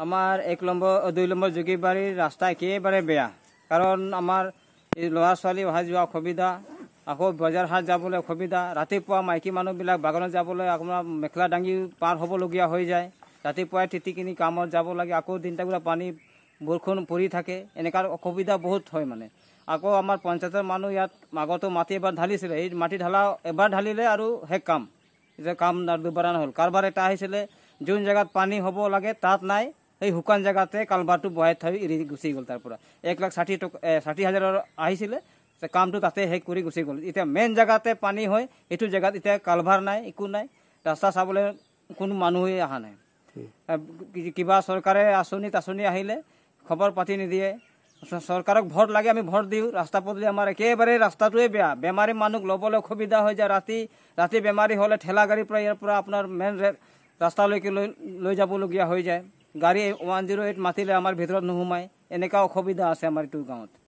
আমার 2 নম্বর যোগীবাড়ির রাস্তা একেবারে বেয়া, কারণ আমার এই ল'ৰা ছোৱালী অহা যোৱা অসুবিধা, আকৌ বজাৰ হাট যাবলৈ অসুবিধা। ৰাতিপুৱা মাইকী মানুহবিলাক বাগানত যাবলৈ আপোনাৰ মেখেলা দাঙি পাৰ হ'বলগীয়া হৈ যায়। ৰাতিপুৱাই তিতি কিনি কামত যাব লাগে, আকৌ দিনটাগুলা পানী বৰষুণ পৰি থাকে, এনেকুৱা অসুবিধা বহুত হয় মানে। আকৌ আমাৰ পঞ্চায়তৰ মানুহ ইয়াত আগতো মাটি এবাৰ ঢালিছিলে, এই মাটি ঢালা এবাৰ ঢালিলে আৰু শেষ কাম, এতিয়া কাম দুবাৰ নহ'ল। কাৰবাৰ এটা আহিছিলে, যোন জেগাত পানী হ'ব লাগে তাত নাই, এই শুকান জেগাতে কালভাৰটো বহাই থৈ এৰি গুচি গ'ল। তাৰ পৰা 1,60,000 আহিছিলে, কামটো তাতে শেষ কৰি গুচি গ'ল। এতিয়া মেইন জেগাতে পানী হয়, এইটো জেগাত এতিয়া কালভাৰ নাই, একো নাই, ৰাস্তা চাবলৈ কোনো মানুহেই অহা নাই। কিবা চৰকাৰে আঁচনি আহিলে খবৰ পাতি নিদিয়ে। চৰকাৰক ভোট লাগে, আমি ভোট দিওঁ, ৰাস্তা পদূলি আমাৰ একেবাৰে ৰাস্তাটোৱে বেয়া। বেমাৰী মানুহক ল'বলৈ অসুবিধা হৈ যায়। ৰাতি বেমাৰী হ'লে ঠেলা গাড়ীৰ পৰা ইয়াৰ পৰা আপোনাৰ মেইন ৰাস্তালৈকে লৈ যাবলগীয়া হৈ যায়। গাড়ী 108 মাতিলে আমাৰ ভিতৰত নোসোমায়, এনেকুৱা অসুবিধা আছে আমাৰ এইটো গাঁৱত।